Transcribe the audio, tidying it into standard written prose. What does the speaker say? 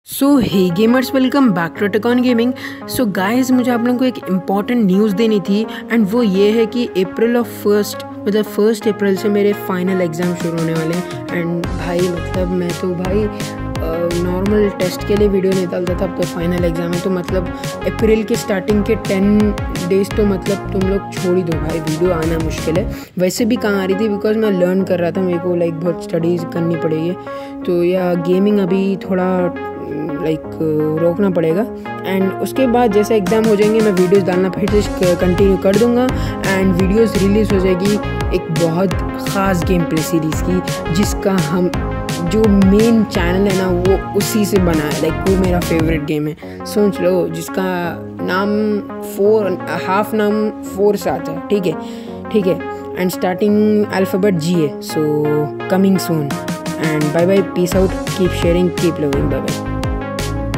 So hey gamers, welcome back to Tekon gaming. So guys, मुझे आप लोगों को एक इम्पॉर्टेंट न्यूज़ देनी थी एंड वो ये है कि अप्रैल ऑफ फर्स्ट मतलब 1 अप्रैल से मेरे फाइनल एग्ज़ाम शुरू होने वाले हैं। एंड भाई मतलब मैं तो भाई नॉर्मल टेस्ट के लिए वीडियो नहीं डालता था, अब तो फाइनल एग्ज़ाम है। तो मतलब अप्रैल के स्टार्टिंग के 10 डेज़ तो मतलब तुम लोग छोड़ ही दो भाई, वीडियो आना मुश्किल है। वैसे भी कहाँ आ रही थी, बिकॉज मैं लर्न कर रहा था, मेरे को लाइक बहुत स्टडीज़ करनी पड़ेगी। तो या गेमिंग अभी थोड़ा रोकना पड़ेगा। एंड उसके बाद जैसे एग्ज़ाम हो जाएंगे मैं वीडियोस डालना फिर से कंटिन्यू कर दूंगा एंड वीडियोस रिलीज़ हो जाएगी एक बहुत ख़ास गेम प्ले सीरीज़ की, जिसका हम जो मेन चैनल है ना वो उसी से बना है। लाइक वो मेरा फेवरेट गेम है, सोच लो, जिसका नाम हाफ नाम 4 से आता है। ठीक है एंड स्टार्टिंग अल्फ़ाबेट G है। So coming soon and bye bye, peace out, keep sharing, keep loving, bye bye.